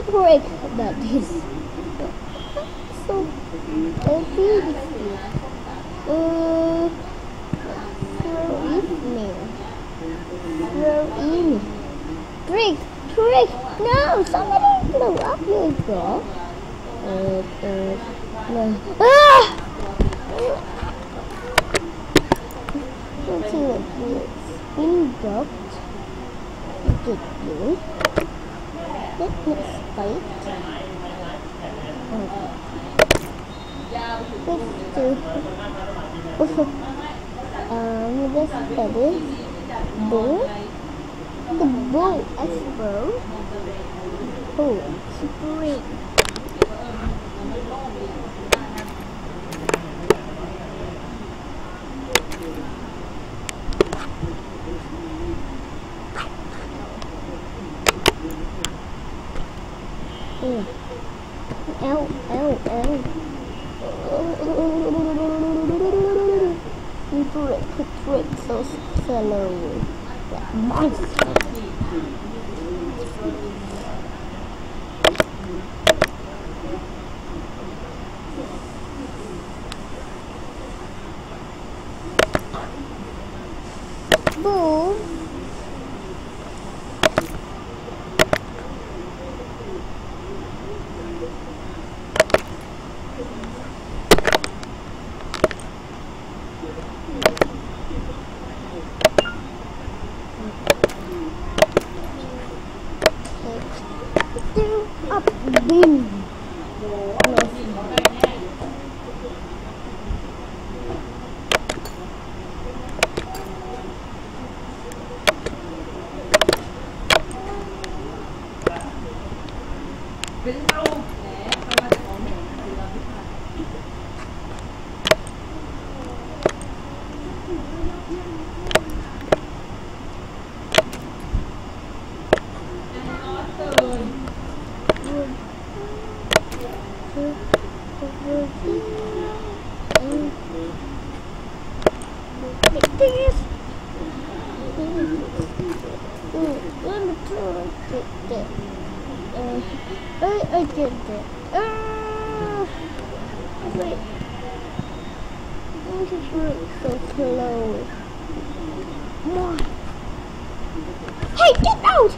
break that is so easy. Throw evening. Trick. No, somebody blew up your girl. No. Ah! Let's see what spin blocked. Get you. Let me fight. Let's study. Bull. The bull explode. Oh, spring. Ow. Trick so slow. That monster. Boom. Up, boom. I did it. Wait. I'm just really so slow. Come on. Hey, get out!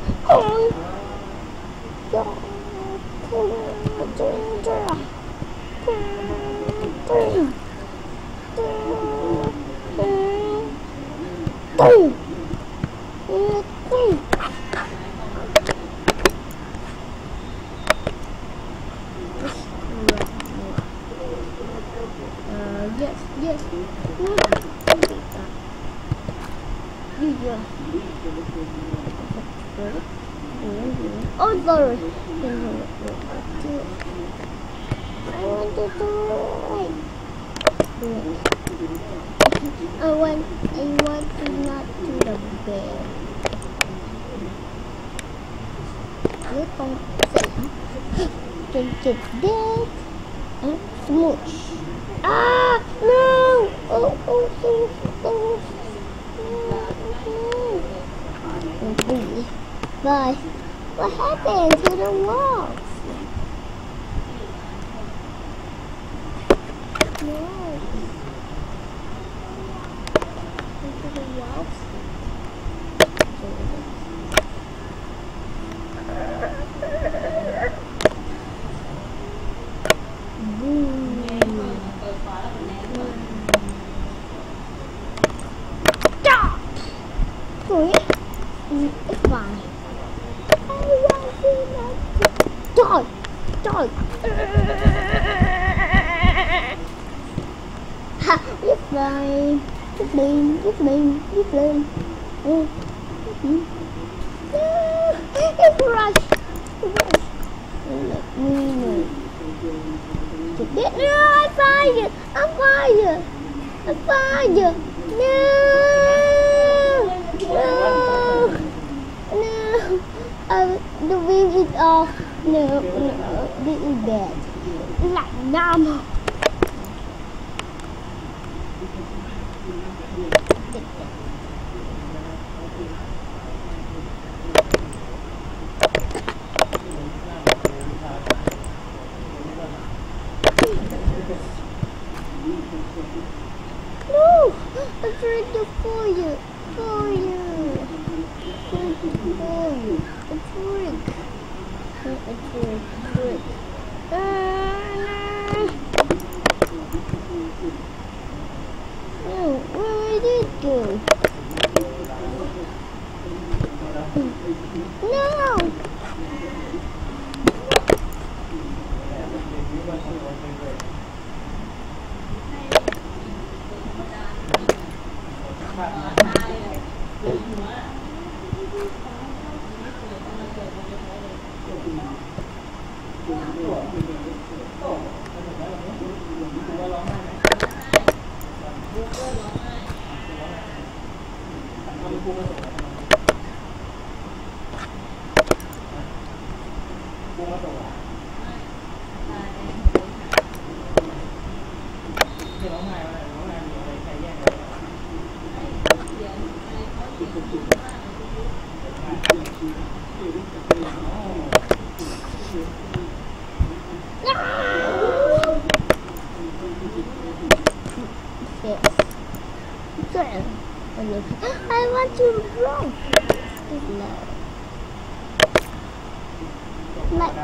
Yes. Oh, sorry. I want to do it. I want to not to the bed. You don't say. Can get that and smooch. Ah, no! Oh. Okay. Bye. What happened to the walls? No. Into the walls. It's fine. Dog. Ha! You're fine. You're fine. It's rush. Let me know. No, I find you. No. The wheel is off. No, this is bad. Like normal. trick for you. For you. Trick for you. A trick. A trick. Trick. No. No, where did it go? No! I want to run. Like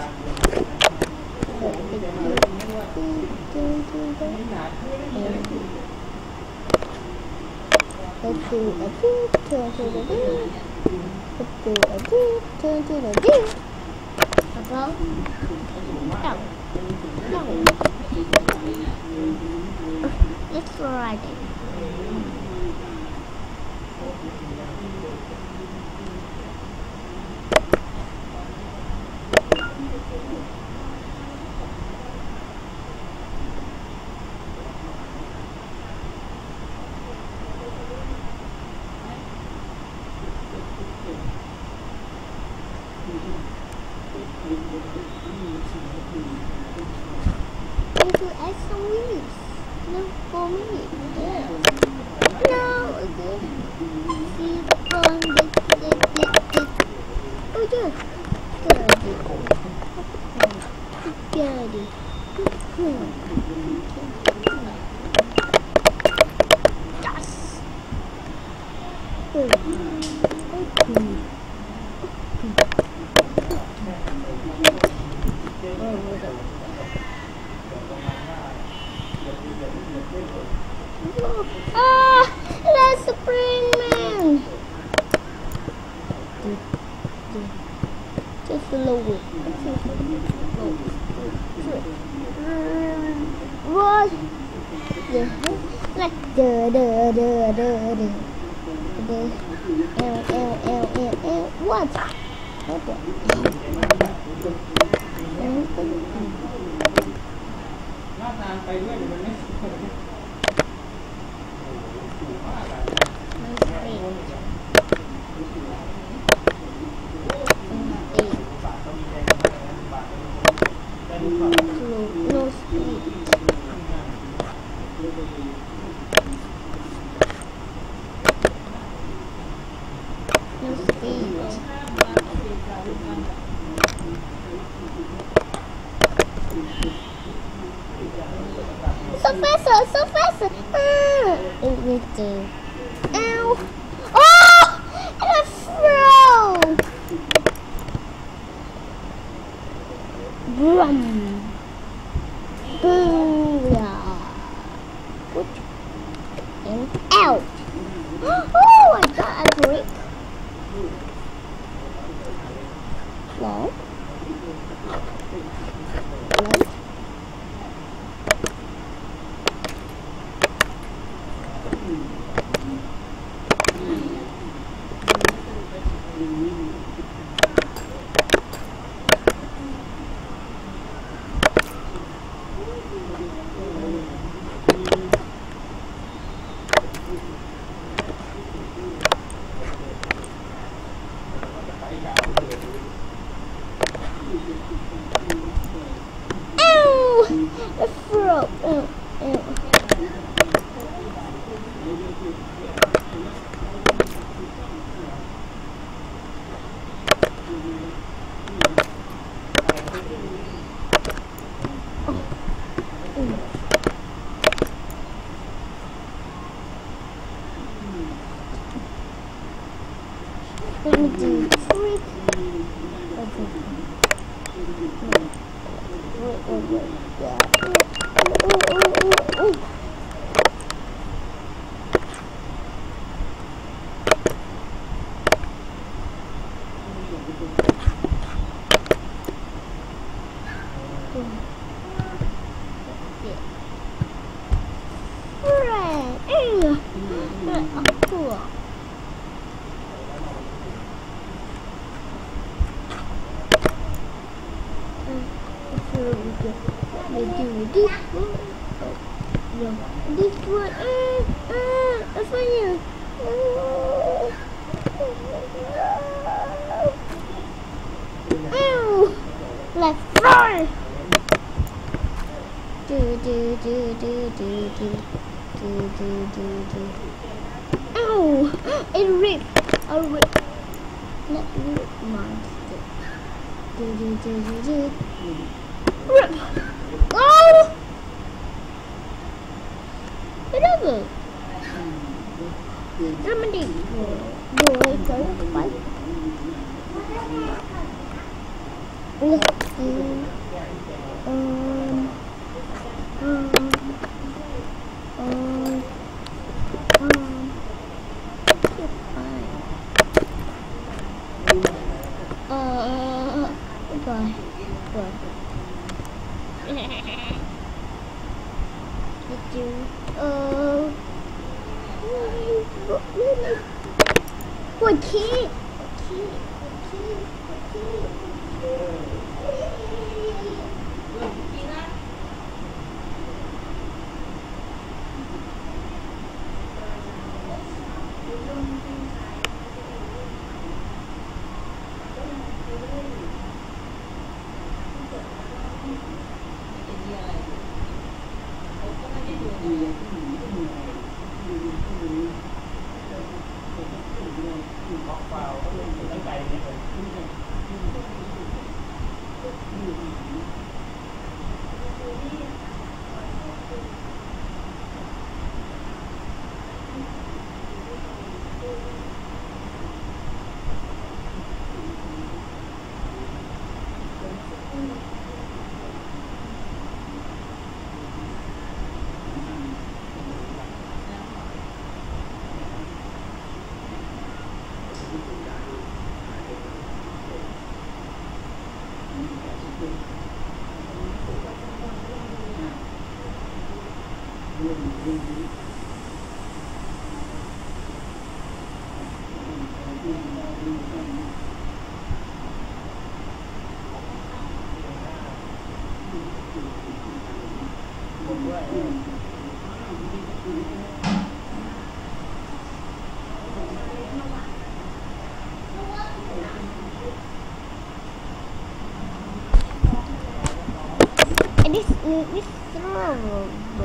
turn to the D. About no. It's Friday. Need to add some wheels. No, for me. Yeah. No, okay. See from this. Oh yeah. Got it. Yes. Ah, that's the spring man. Just slow it. What? Like what? No speed. No speed. So faster. It will do. Ow! Oh! And I froze! Brum! Booyah! Put and out! Oh! I got a brick. No. The throat. Ew. This one, I find you. Let's fly. Ow! It ripped. I ripped. Let rip monster. Rip. Oh! Kenapa? Dah mending. Boleh kau lepas. Okay. This horrible.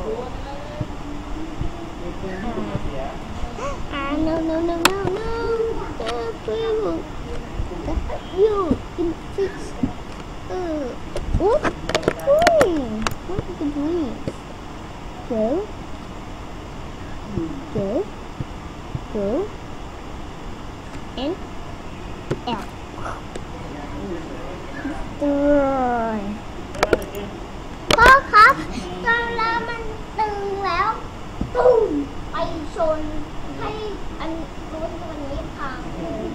No. You can fix. What? What is it doing? Go. And out. Destroy. พ่อครับตอนแล้วมันตึงแล้วตุ้มไปชนให้อันนู้นตัวนี้พังเลย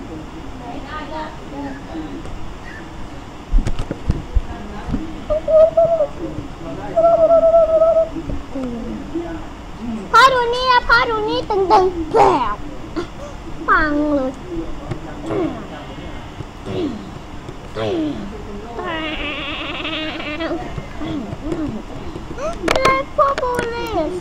พ่อดูนี่นะพ่อดูนี่ตึงแบบพังเลยLike Popolis.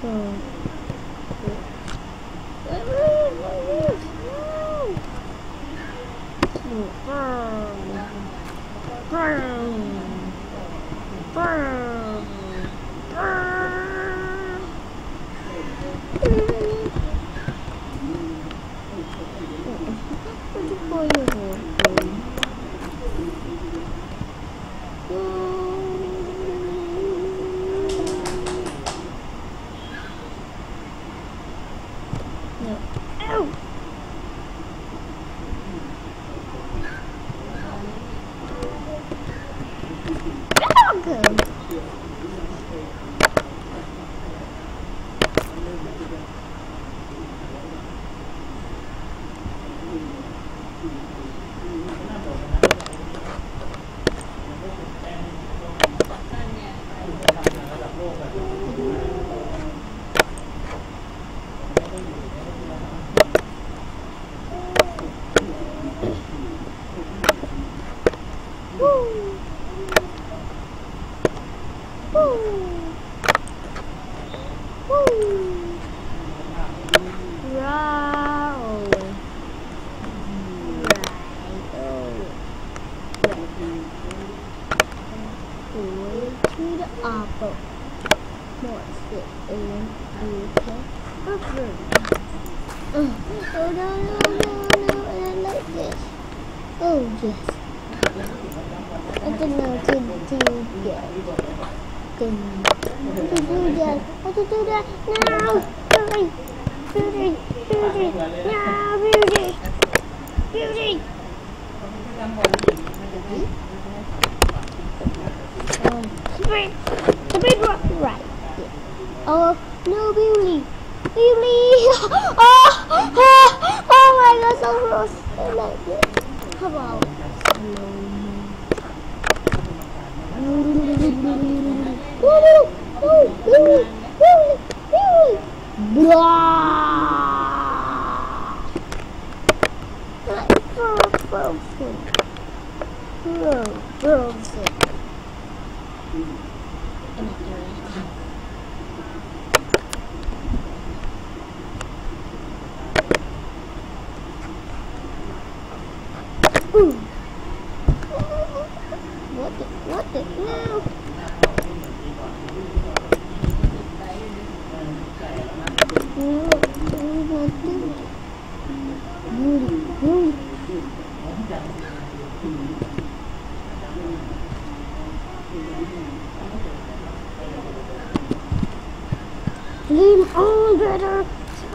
Lean on better.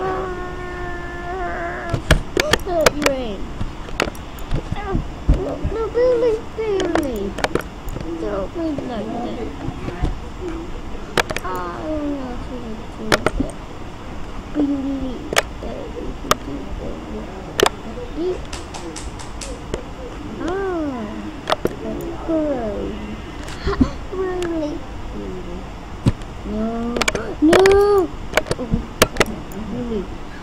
Rain. No, Billy. Don't be like that. I don't know how to do that. Billy. Good. Really? No. Billy.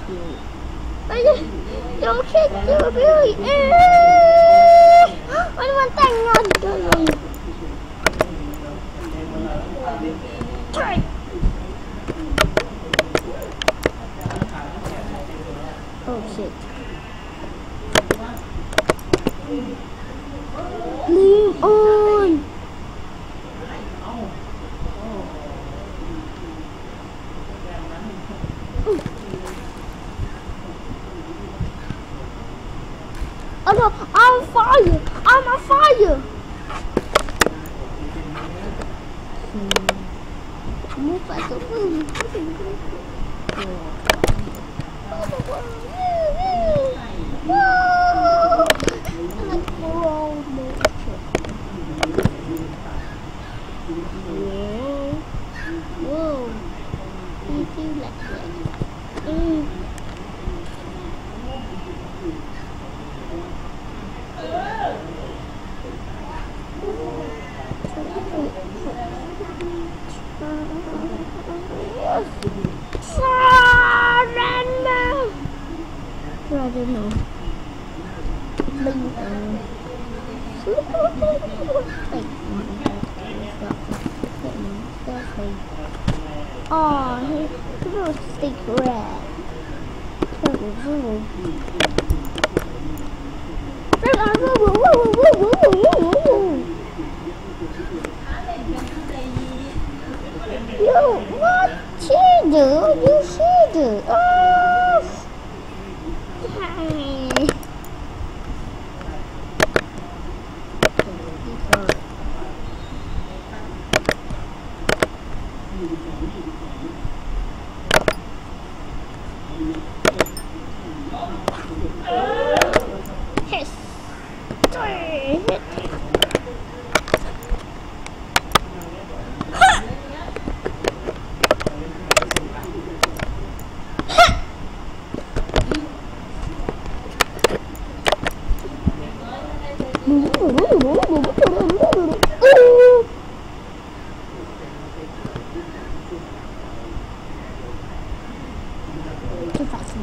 Don't kick you, Billy. Anh muốn tành ngon rồi. Trời. Oh shit. Lean on. Oh no, I'm on fire! I'm on fire! Move like a fool. Whoa. You feel like that. I don't know. Oh, he's a secret. You what you do? You should do. Oh, hey. Yes. Hit. Too fast.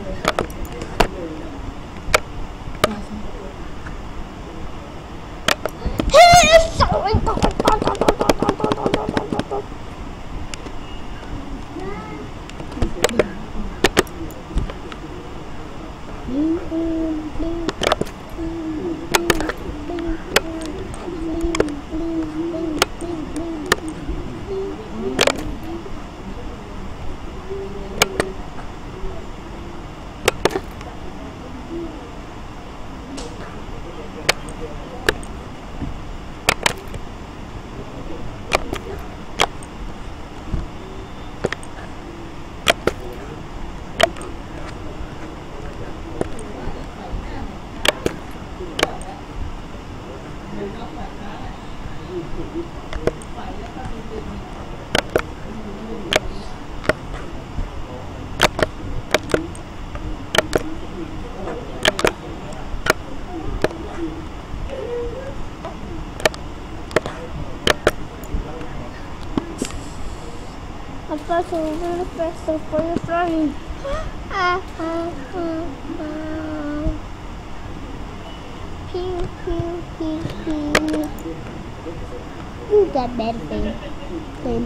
I'm flashing really fast so for your flying. Pew, pew, pew, pew. You got bad thing.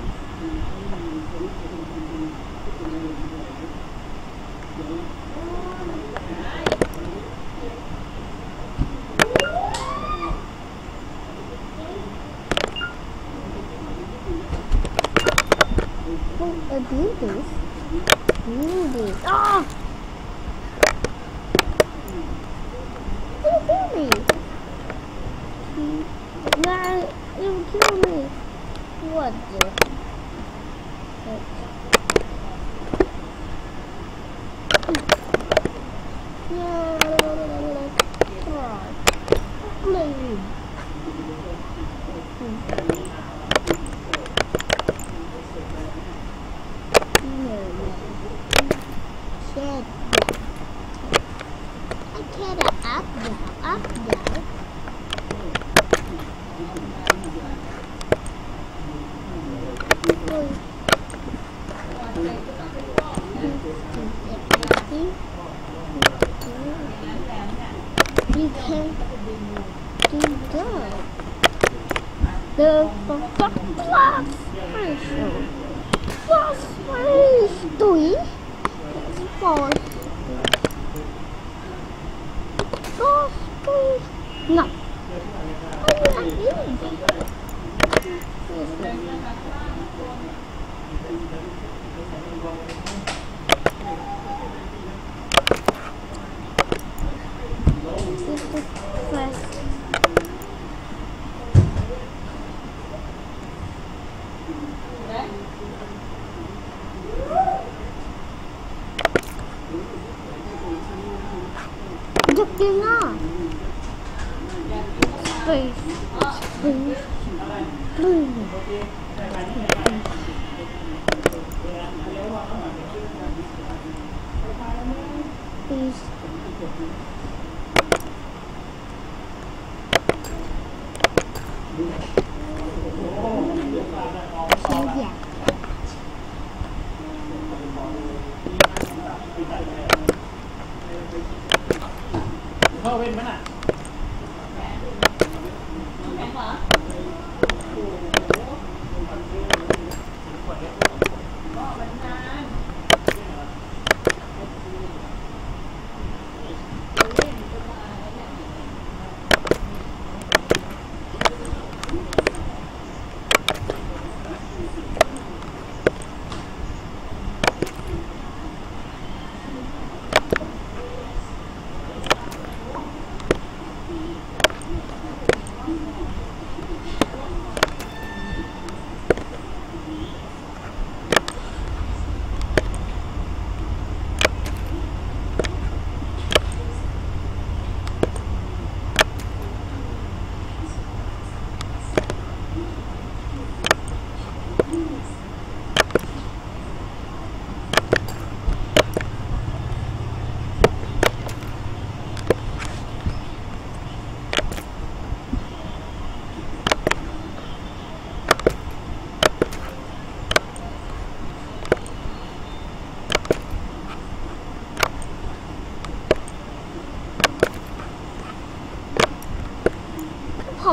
Do this. Do this. Ah! You kill me. Nah, you kill me. What the? You can't do that. The class ratio. Class ratio. Class no. Được chưa nó? Space. Thôi bên mấy này. Em hả?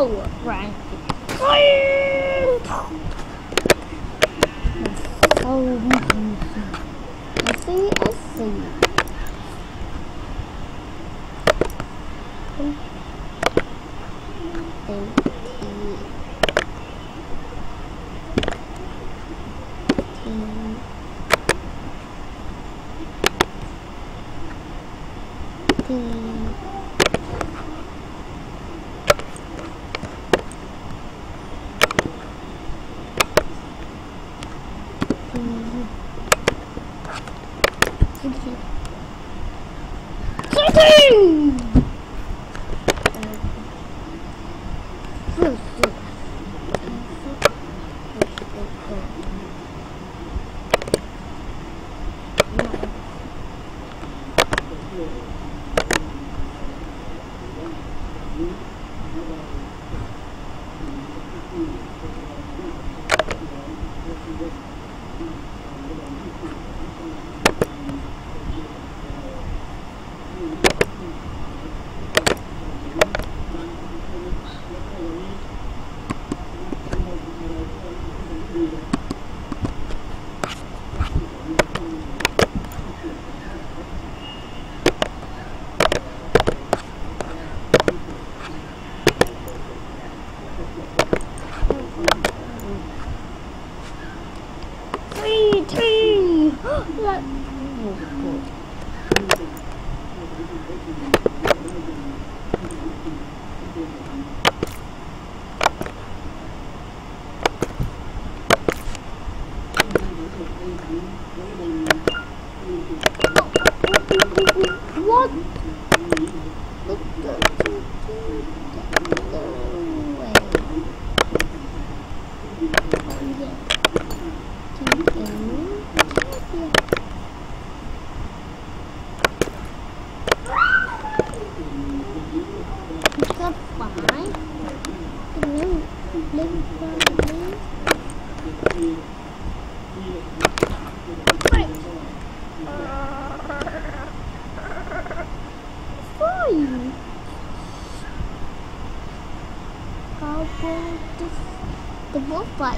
Whoa! Right. Fire! So easy. I see. What? The wolf fight.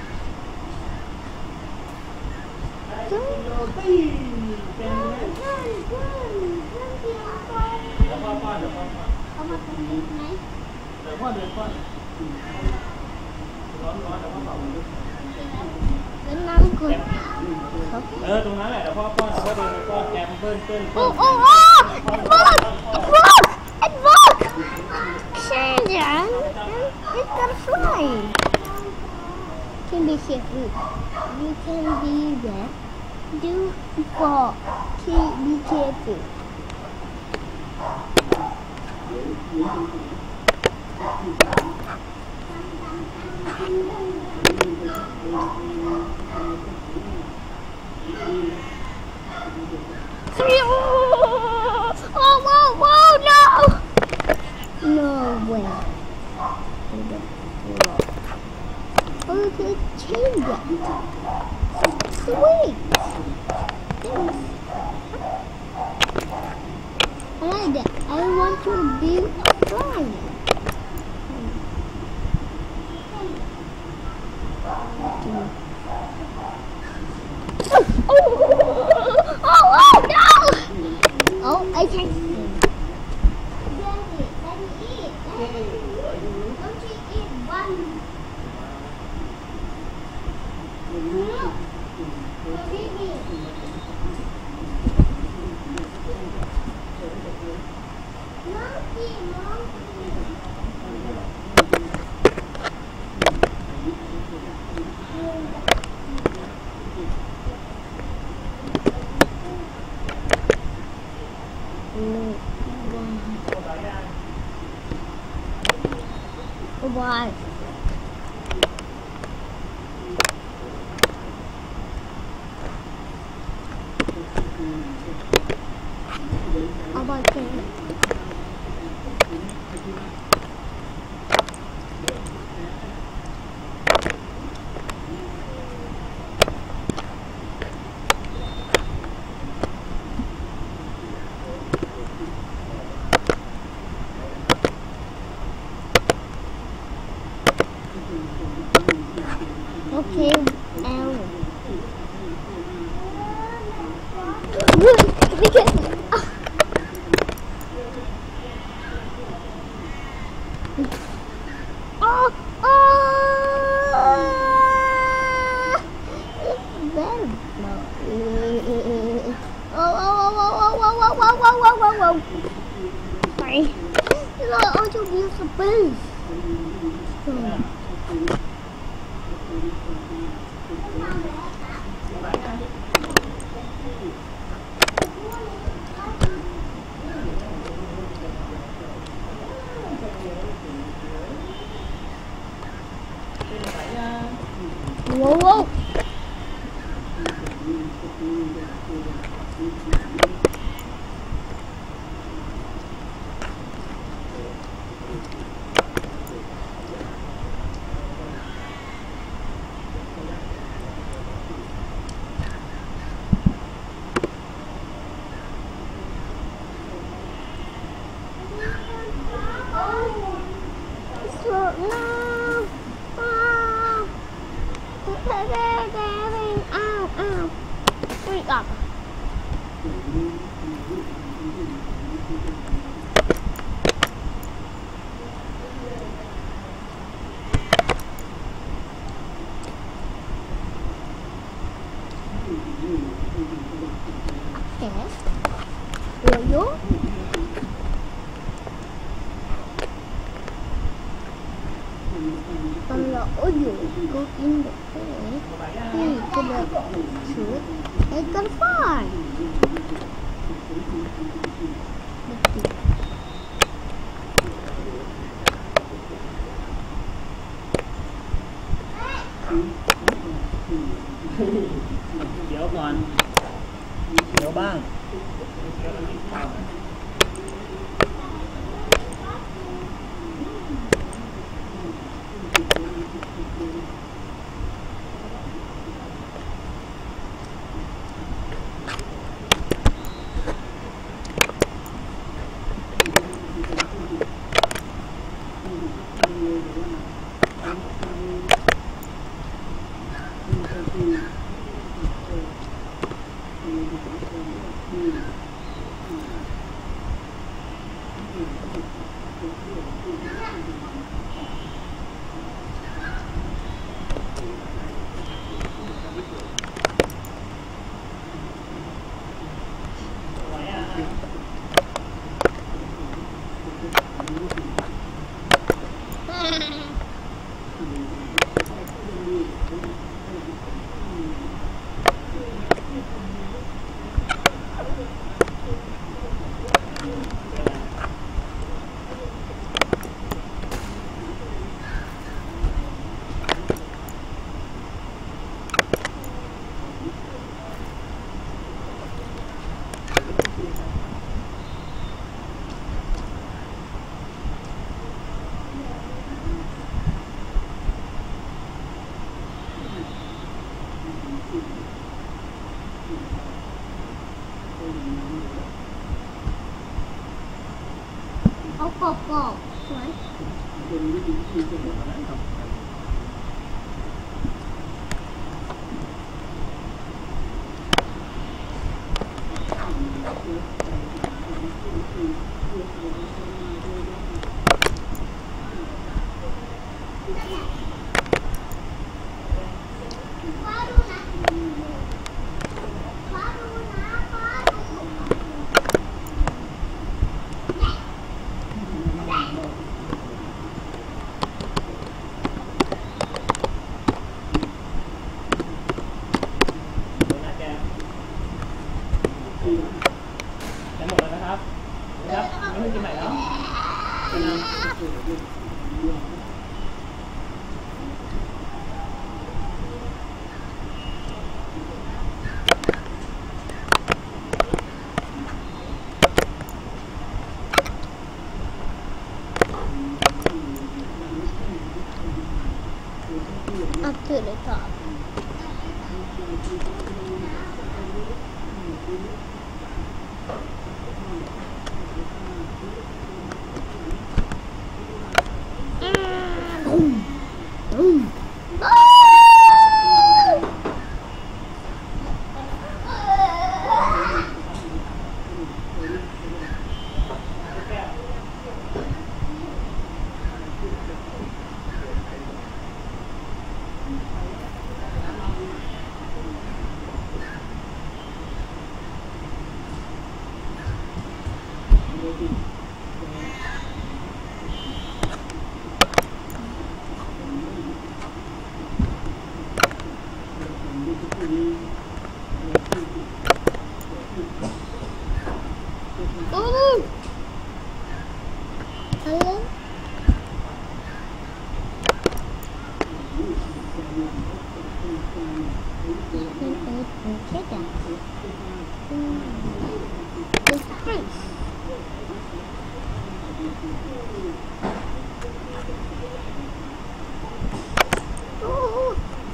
Tรงนั้นแหละเดี๋ยวพ่อป้อนพ่อเดินไปป้อนแกมเปิ้ล It worked! Shannon, it's gonna fly. Can be careful. You can be there. Do fall. Be careful. Oh, whoa, no! No way. Oh, look at change it. Sweet. I like that. I want to be flying. Oh, no! Oh, I can see. Daddy, eat. Don't you eat one? Why? How about that? L นี่คืออ๋ออ๋อ very small โอ้โอ้โอ้โอ้โอ้โอ้โอ้โอ้โอ้โอ้โอ้ไปเราเอาจะมีสเปซว้าวสวยนะอ้าวไม่กลับแกตัวโยตอนเราอยู่ก็กินแบบนี่ก็แบบชุดไอ้กันฟ้าเดี๋ยวก่อนเดี๋ยวบ้างเอากรอบๆสวยจะหมดแล้วนะครับไม่ต้องกินใหม่แล้วอัพถึงเลยค่ะ Okay then. Increase. Oh.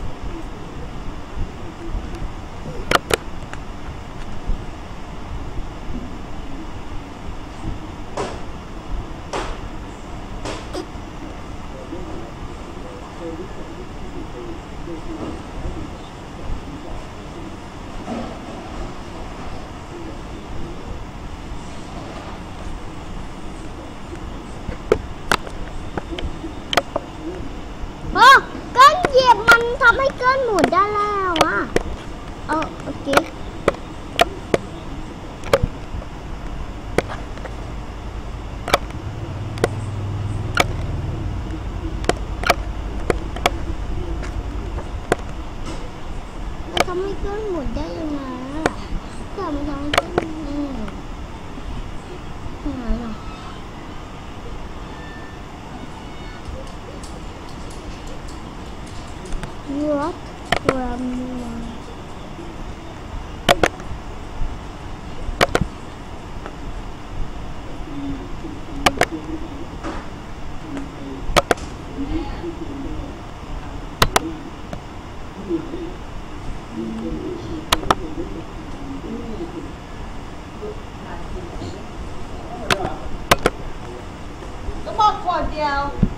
ก้อนเหยียบมันทำให้ก้อนหมุนได้แล้วอ่ะโอเคมันทำให้ก้อนหมุนได้ยังไงแต่มันทำให้ก้อนหมุนยังไงล่ะWhat from ก็บอกขวดเดียว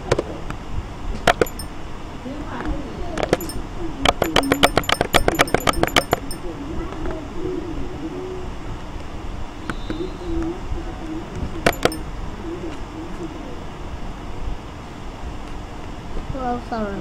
Well, sorry.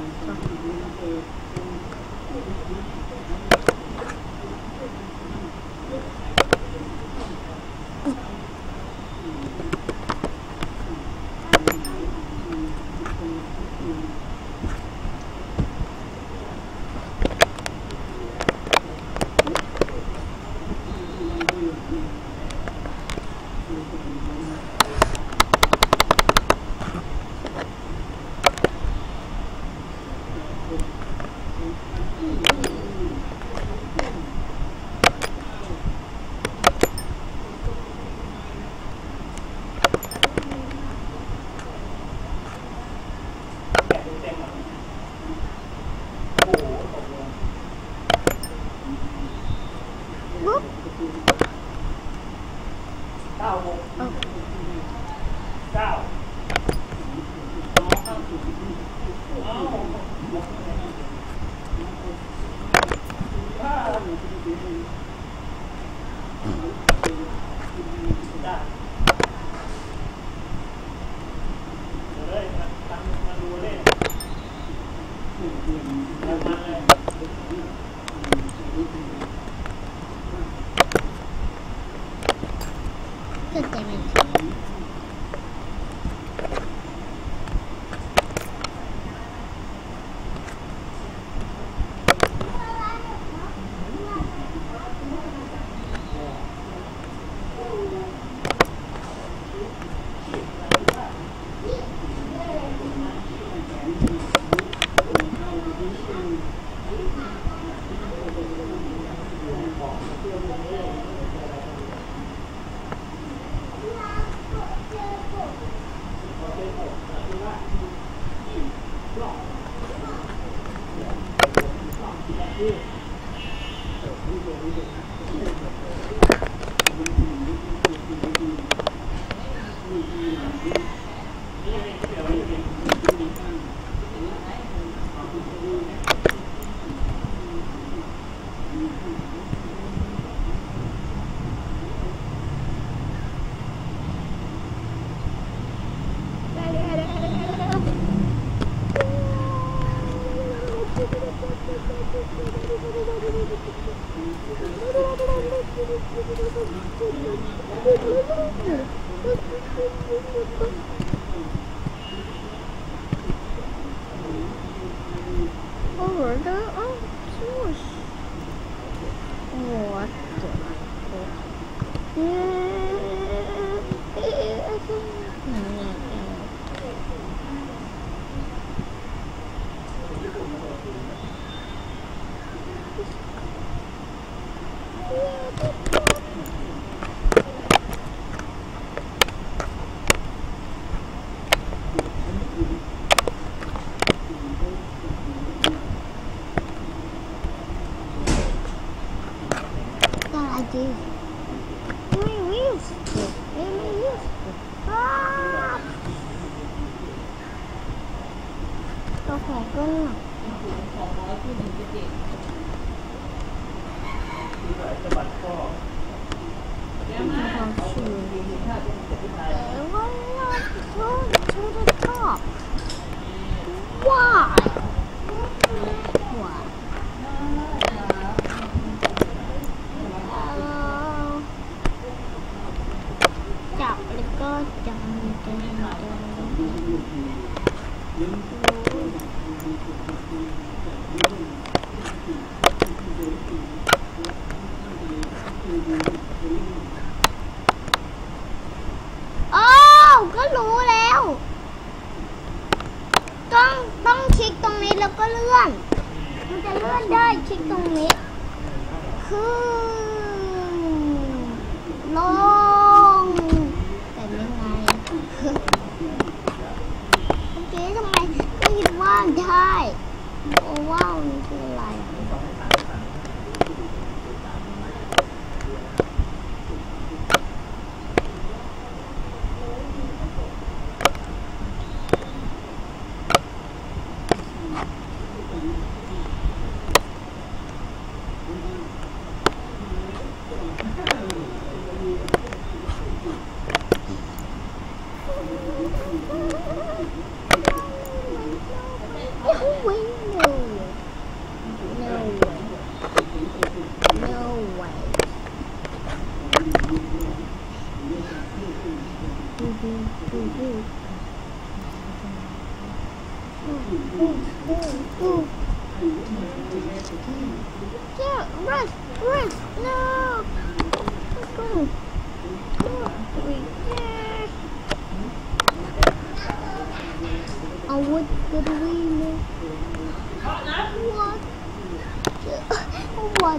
Whoop. เกิดใจไหมOver there? Oh, swoosh. What the fuck? this. Có phải cân à? To the top. Why? Why? Chọc lại có chồngก็รู้แล้วต้องคลิกตรงนี้แล้วก็เลื่อนมันจะเลื่อนได้คลิกตรงนี้ขึ้นลงแต่ยังไงโอเคทำไมก็คิดว่าได้โอ้ว้าวนี่คืออะไรRest, no! Go! Oh, what did we make? What? What?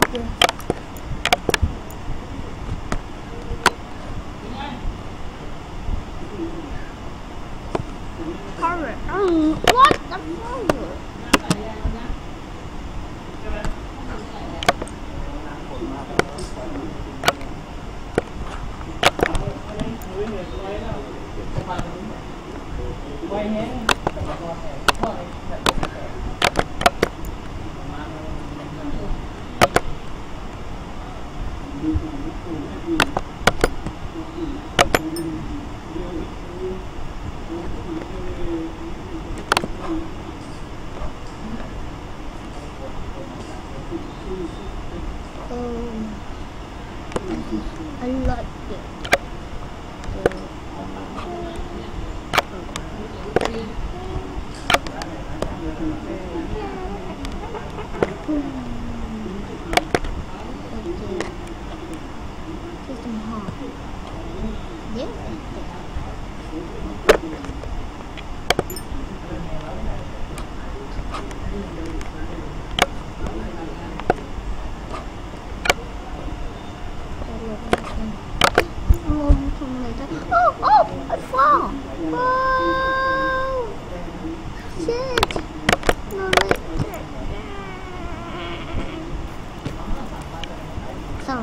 Hurry! What the fuck? I like it. Oh, I fall. Oh, shit. No, so,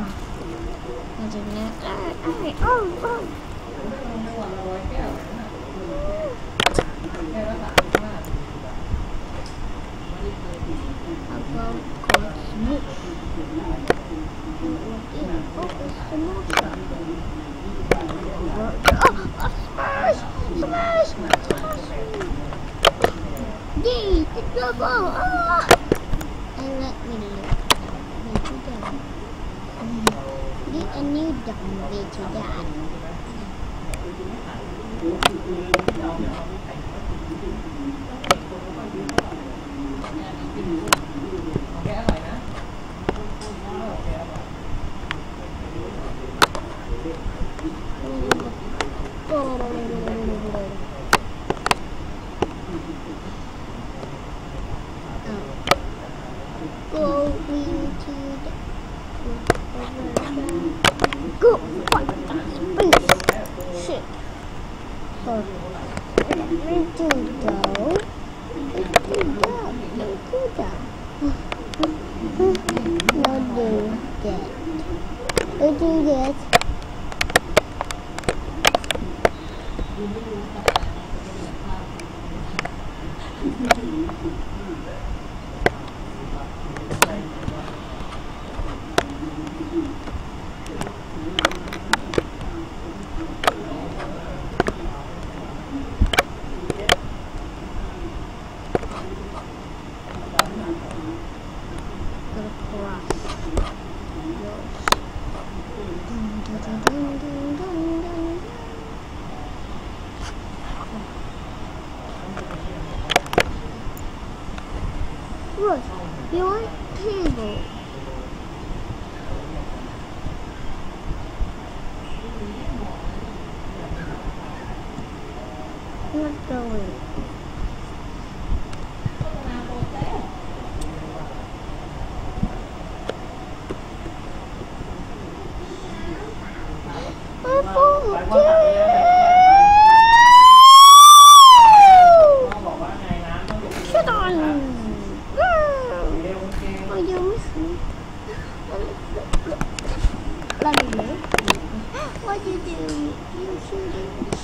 Smash! Yay! It's the ball! And let me look. Get a new dumb way to that. Go! What the space? Shit. So, let me do though. No do that. we do this. Look, your table. Let's go in. Shut on. Let me know. What you do? You should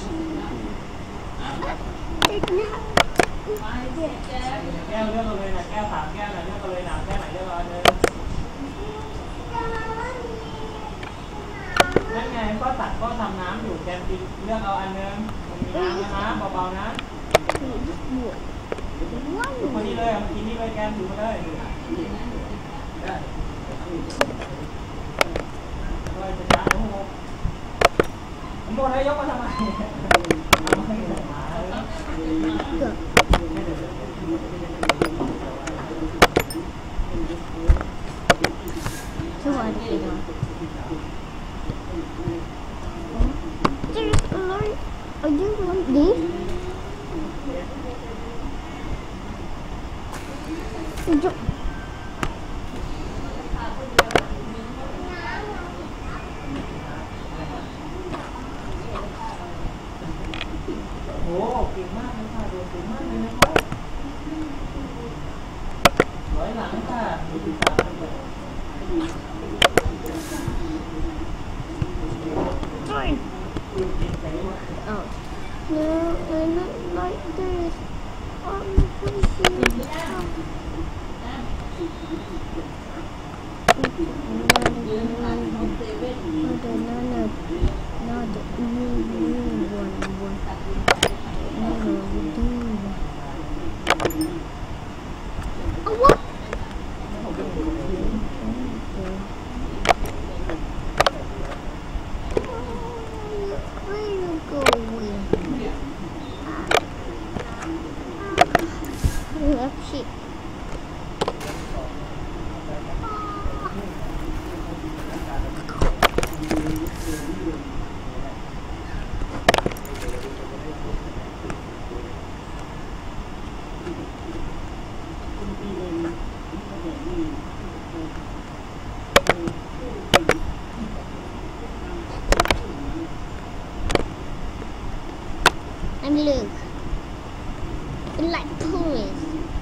it's not. แก้วเลือกเอาเลยนะแก้ว3แก้วนะเลือกเอาเลยนะแก้วไหนเลือกเอาเลยนั่นไงก็ตักก็ทำน้ำอยู่แกมกินเลือกเอาอันนึงมีน้ำนะเบาๆนะคนนี้เลยกินนี่เลยแกมถือมาเลยเลยจะจ้าโอ้โหผมโดนแล้วยกมาทำไมเอาให้หมา So what do you do? There's a lot. Are you like this? Oh, ghê mátเลยค่ะดูเก่งมากเลยนะครับร้อยหลังค่ะดูศึกษากันเลย Fine. Oh. No, I'm not like this. I'm pushing. Oh, what? Where you going? Left sheep. And look, it's like tourists.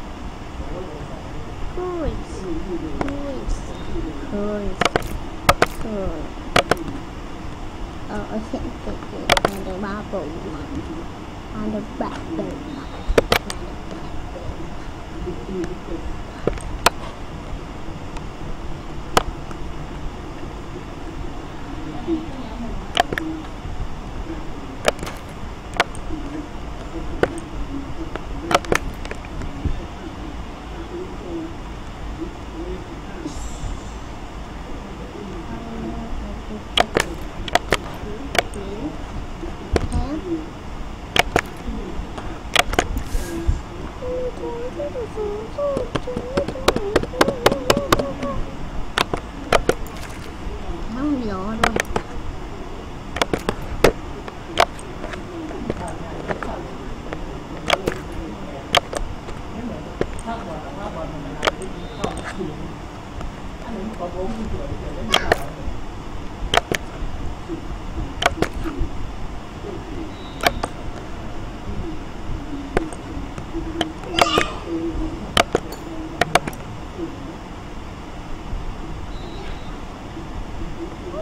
Oh, I think it's on the marble on the back there. Không gió luôn.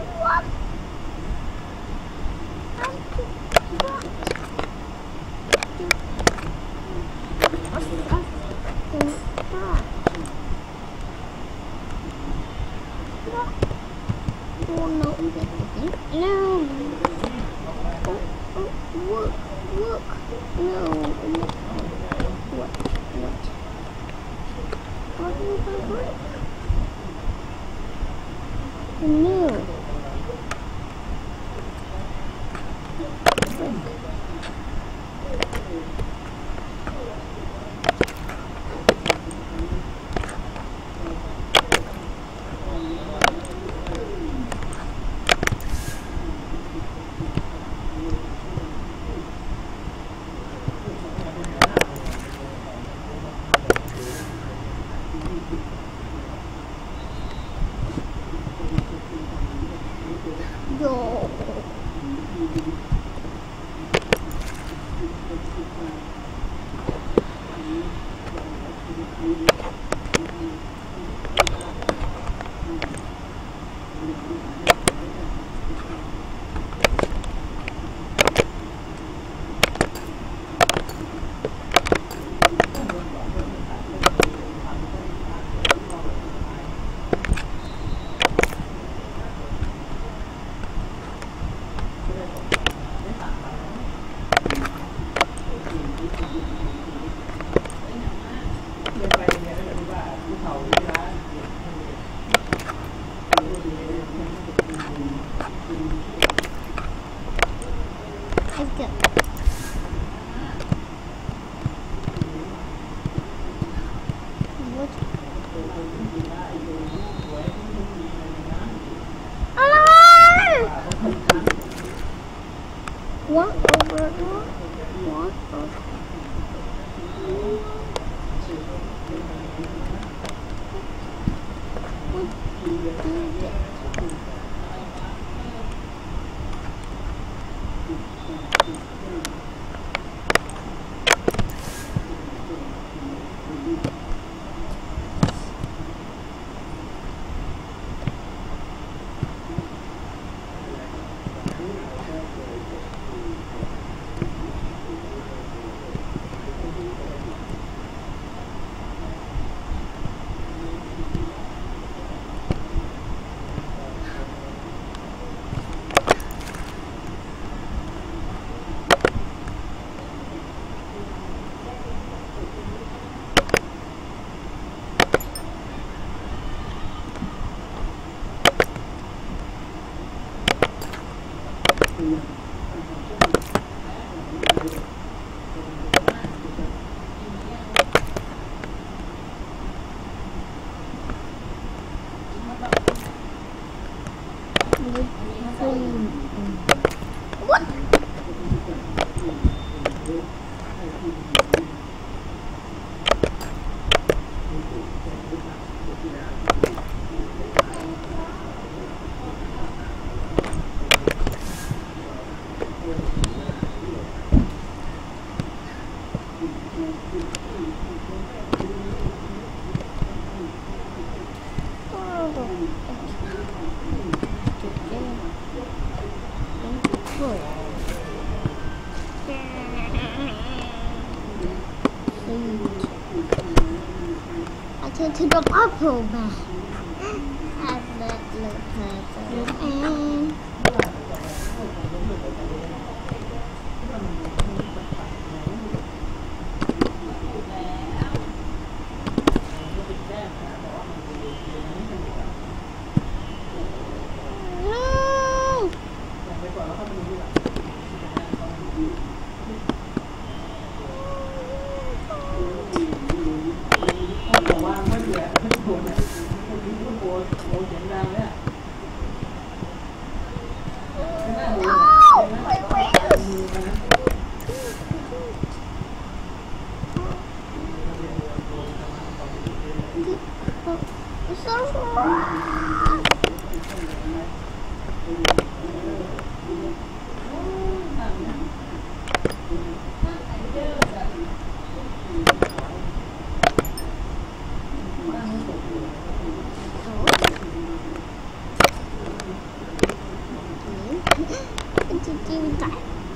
What? Oh no! No! Work! No! What? What is my work? No! Yo. One over one over. What? I turn to the purple man. Have that little purple man. ไก่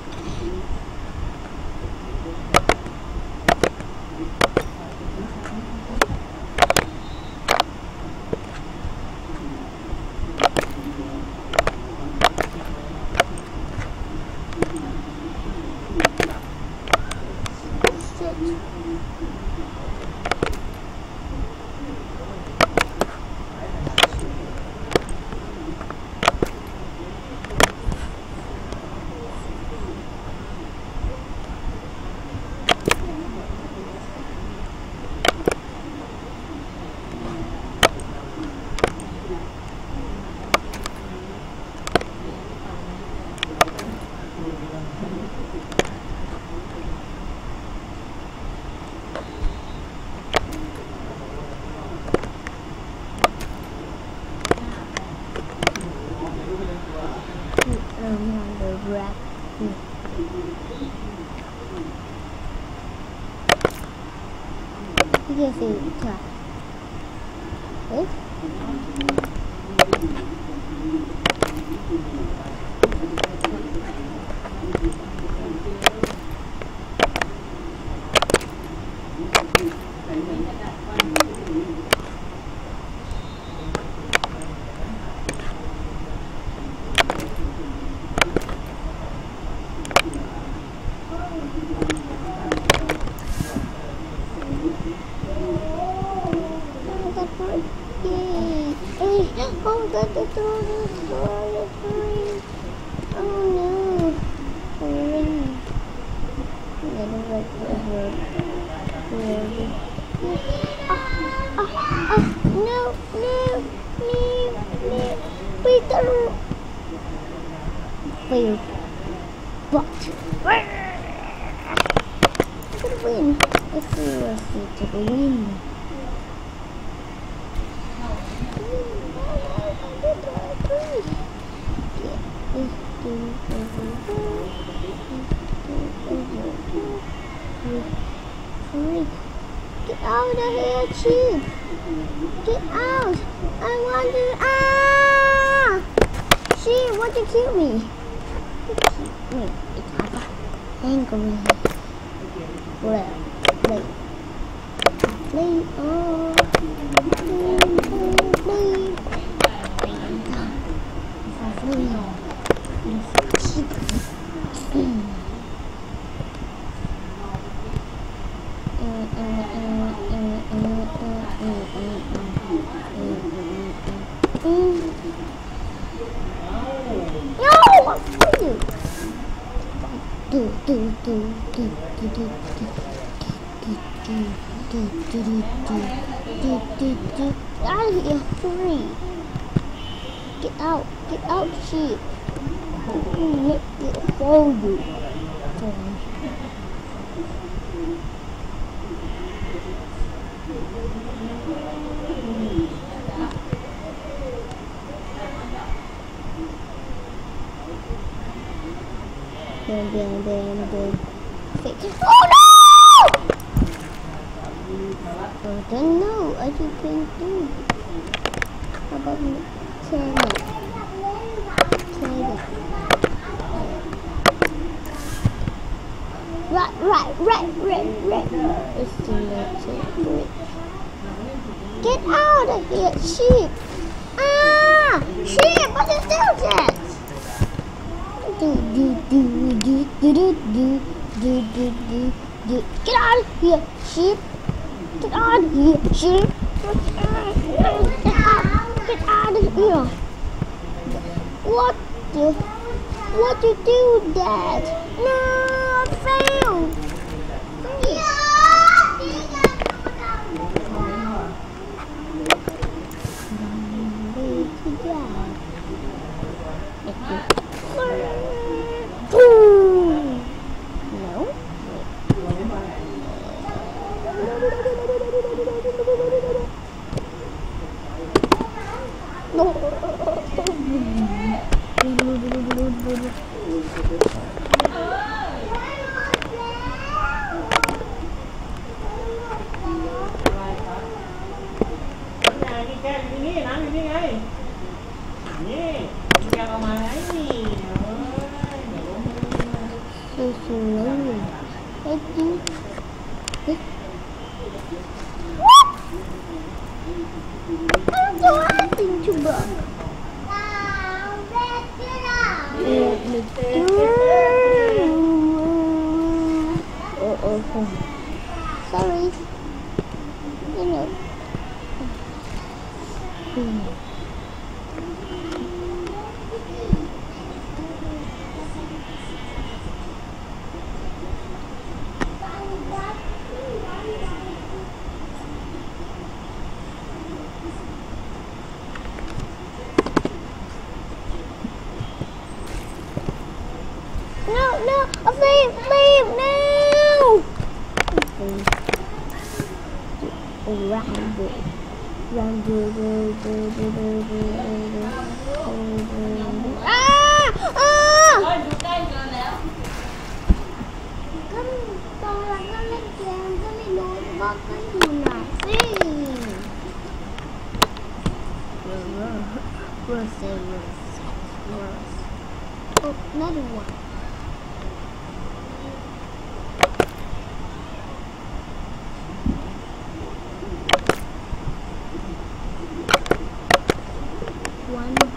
Yes, it's right. Yes. Oh, that's the door. Oh no. No. Peter. Failed. But I'm gonna win. If we were to win. Get out of here, sheep! Get out! I want to. Sheep, why'd you kill me? It's angry. Play. Oh. Out of here, free. Get out, sheep. Follow you. Oh no! I don't know. I just can't do. How about me? Right. It's too late to break. Get out of here, sheep! Sheep! What is that? Get out of here, sheep! Get out of here, sheep! Get out of here! What you do, Dad? No, I failed! slowly. Thank you. I'm so happy to book. Sorry. You know. No, leave, no! Ôi, được đây rồi nè. ก็ตอนเราก็เล่นเกมก็ไม่รู้ว่าก็อยู่ไหนสิโอ้น่าดูอ่ะวันแบบ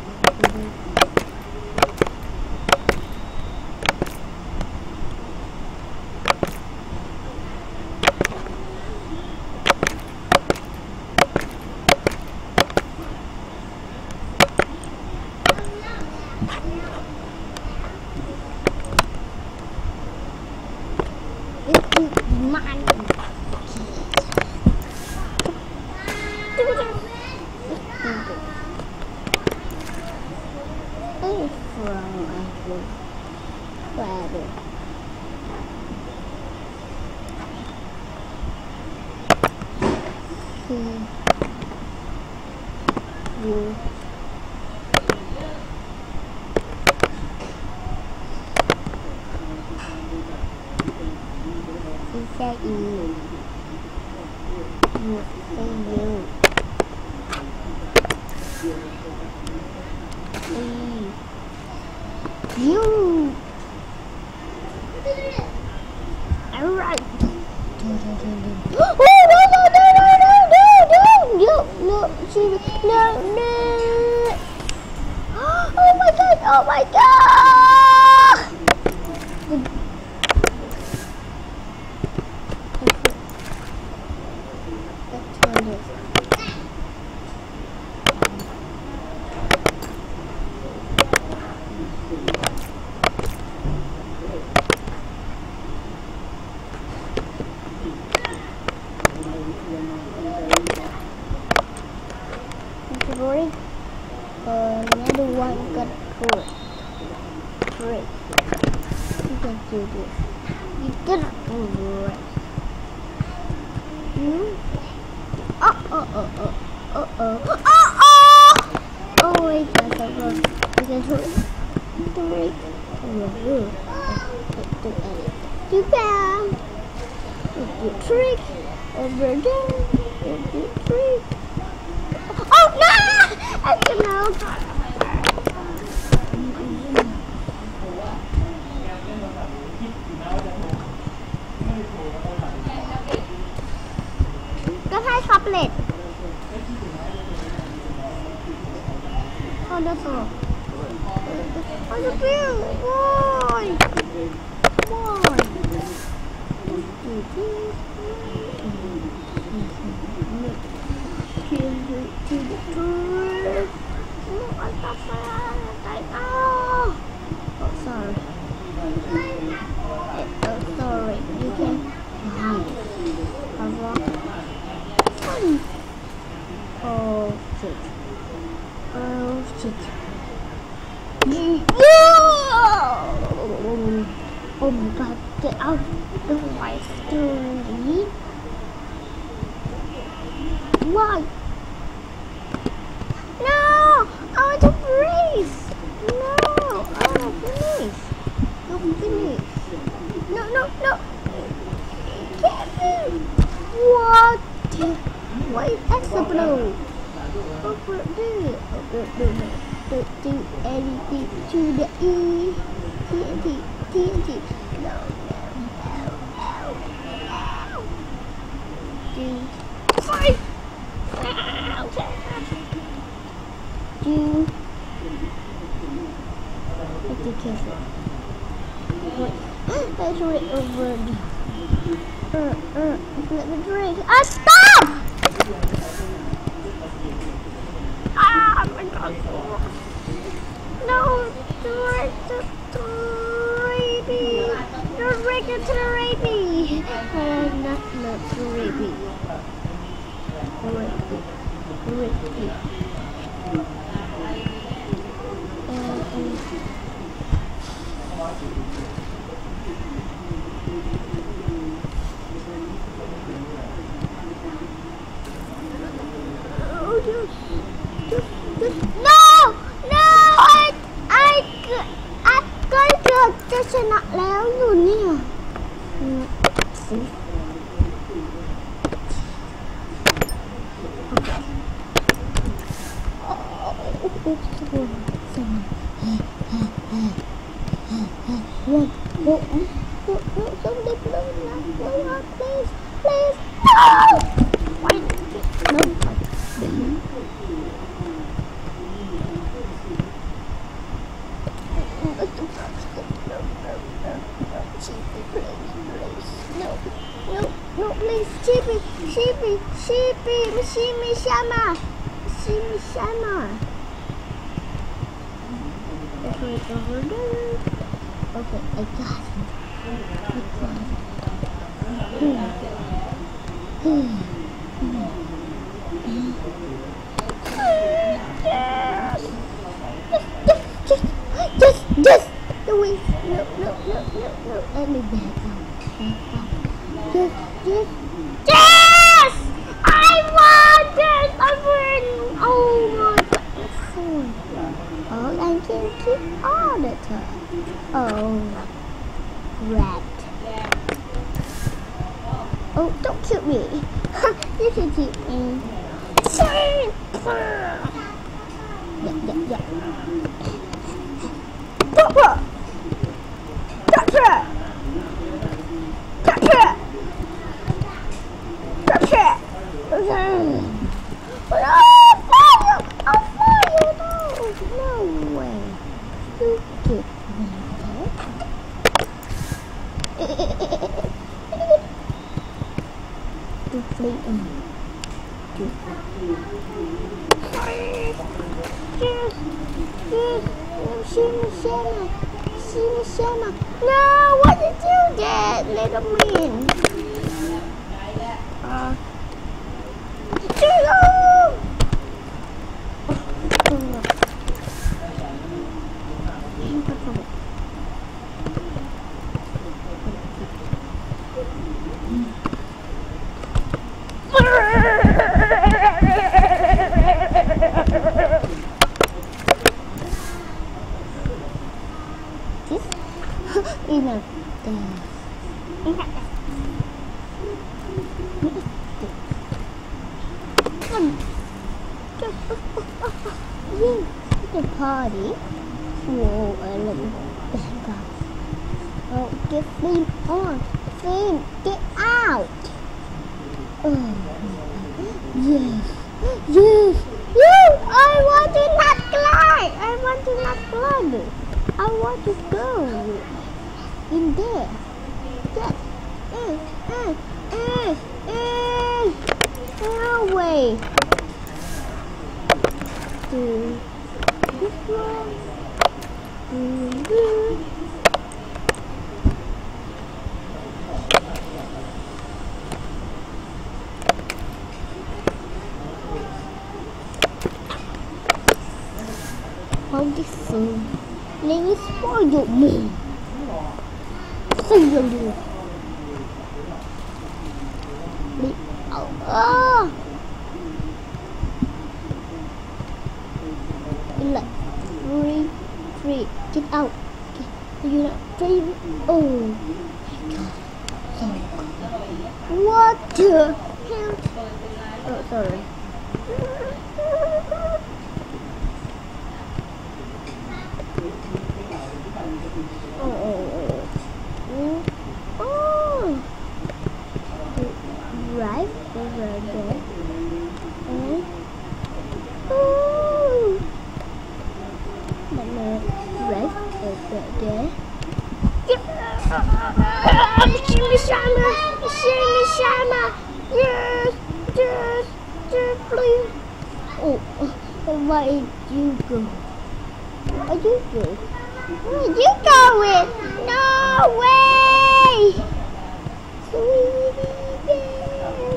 มันfrom Where you say you say you alright. Oh no, oh my god, let's turn this. Sorry, another one got through. Great. You can do this. You cannot do it. Oh wait, that's a good. You can do it. You can. Do trick over there. Do trick. Oh no! I came out. Có hai chocolate. Oh, that's all. Oh, the bill. Why? Why? Oh, sorry. Oh, sorry. You can hide. Oh, shit. Oh, shit. Oh my god, get out the white screen. Why? No! I want to freeze! No! I want to finish! Don't finish! No! Kevin! What? Why is X the blue? Over there. Do anything to the E. TNT. No. Fight! Be careful. Let's wait over. Let me drink. Stop! My God. No, don't rape me. Don't rape me. Not rape me.จะชนะแล้วอยู่เนี่ยNo, please, sheepy, shama. Right over there. Okay, I got it. Just the way. No. Let me back up. Yes! I want this! Oh my God. Oh, I can keep all the time. Oh, rat. Oh, don't shoot me. You can keep me. Yeah. Papa! Capture! I'll fire those. No way. You get me there. Deflating. Shima. No, what did you do, little man? Enough. The party. Whoa, a little back up. Oh, get Flynn on. Flynn, get out. Oh, yes. I want to not glide. I want to go in there. Yes. No way. This one. How this food? Let me spoil me. See you. Like free, get out. You're not free. Oh my God. What the hell? Oh, sorry. Oh. there. Shimmy Shama. Yes, please. Oh, where did you go? Where did you go? Where did you going? No way! Sweetie bear.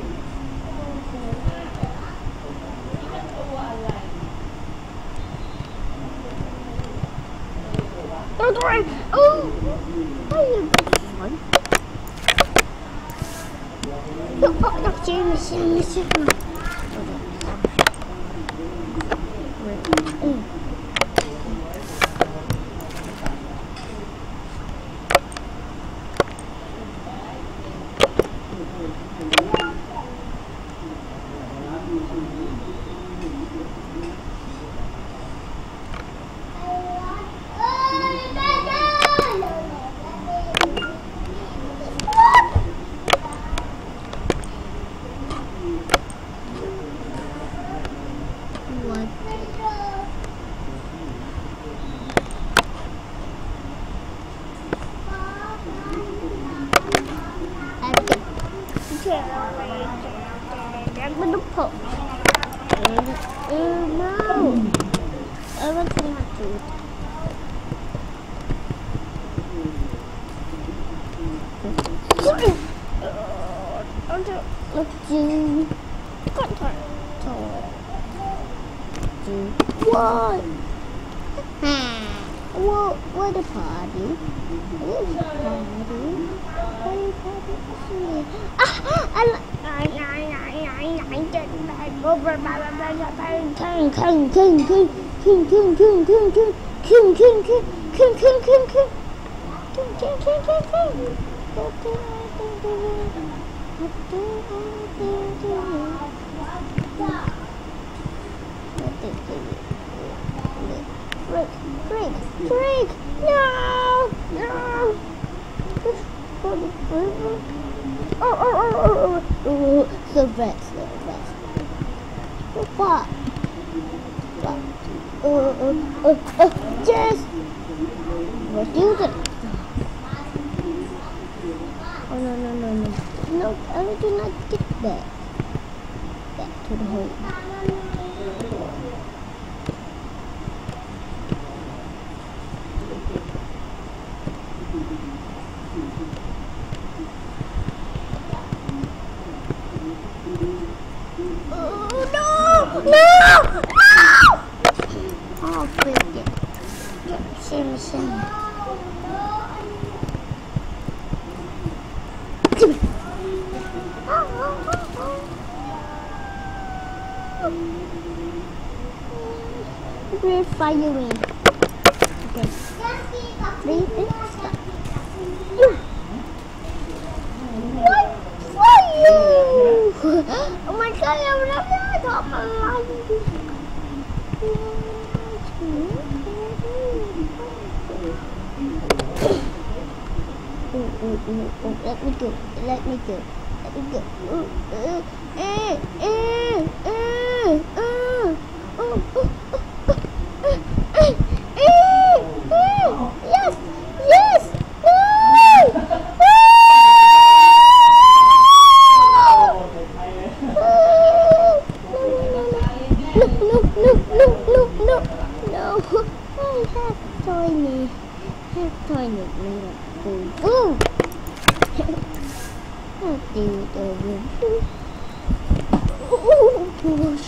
Don't worry. Oh, are you good fun? Oh, Shimmy. I'm gonna pop. No. I want to have food. Look, June. What? What a party. What a Freak! No! Oh, the vest. What? Just refuse it. Oh, no. No, I do not get that. Back to the hole. No! Oh, freak it. Shimmy. We're firing. Okay. Leave it. Stop. What for you? Oh my God, I'm not top alive. Let me go. Yes. No. I have tiny little food. Oh, gosh.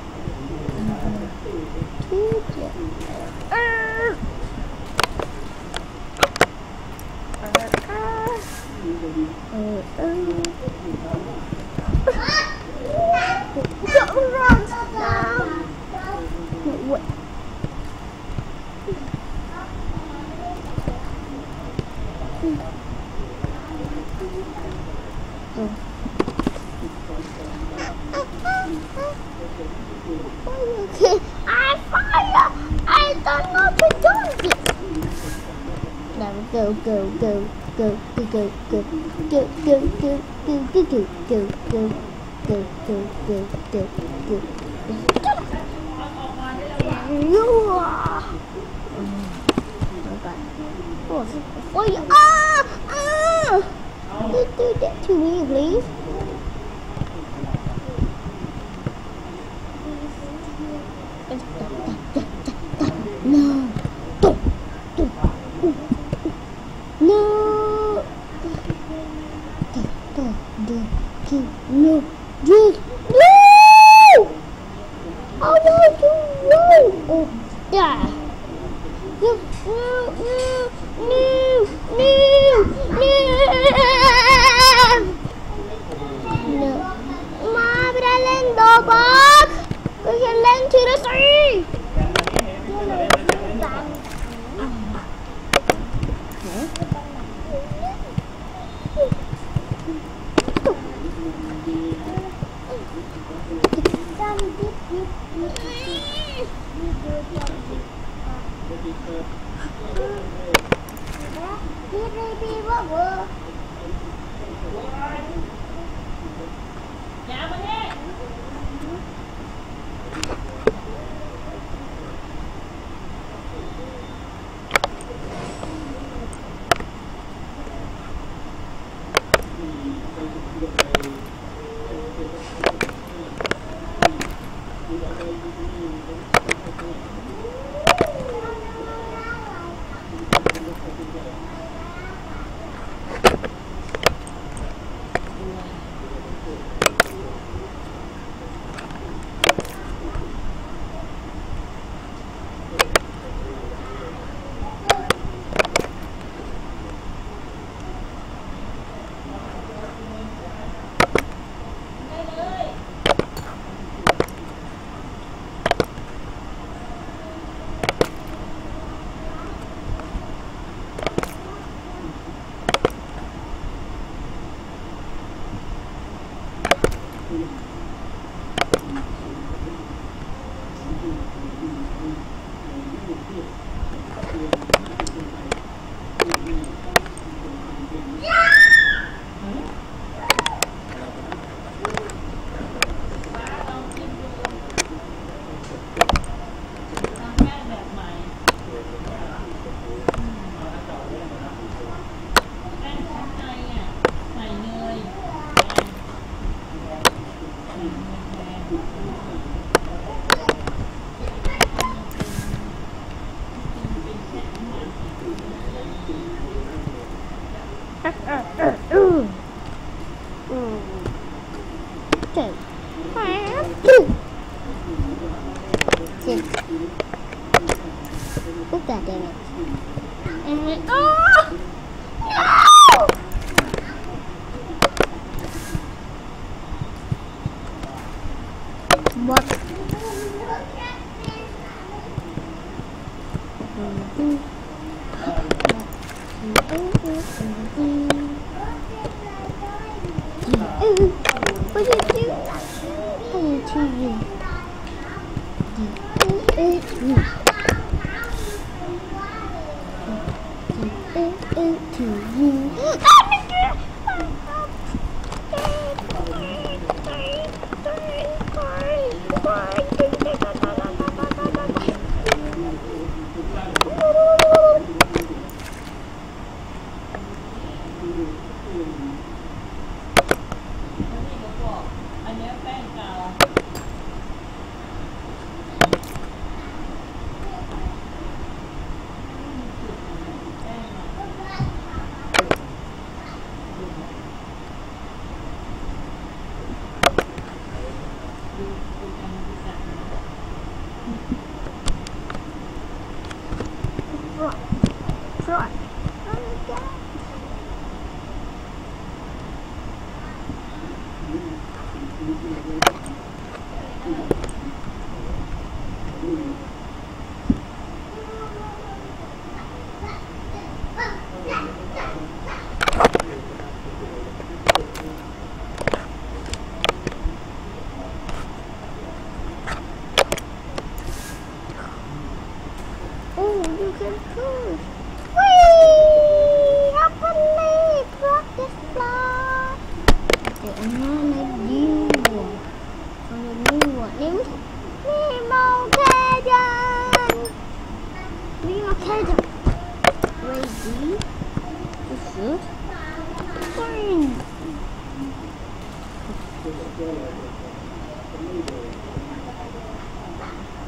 What? Okay, I fire! I don't know to do this. Now go. You are. Oh God.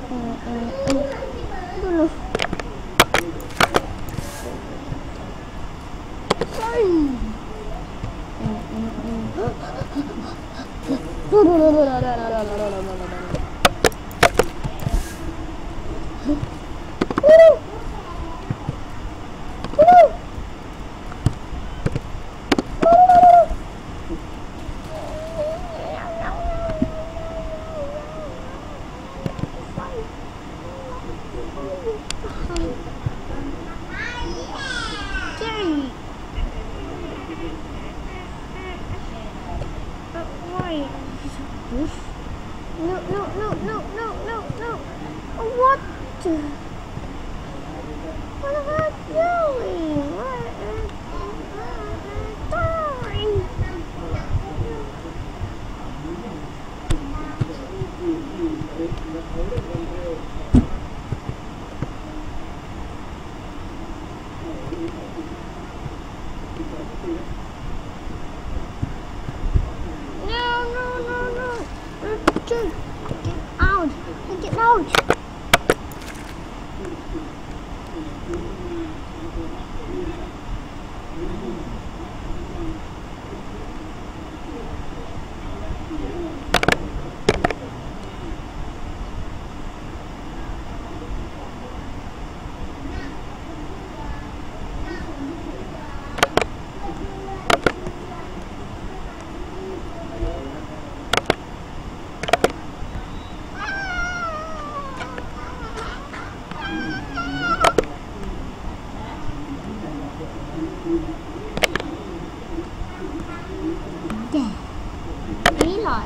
Dulu. No. What? What am I doing? What am I doing? No. Get out. Get out. Ý là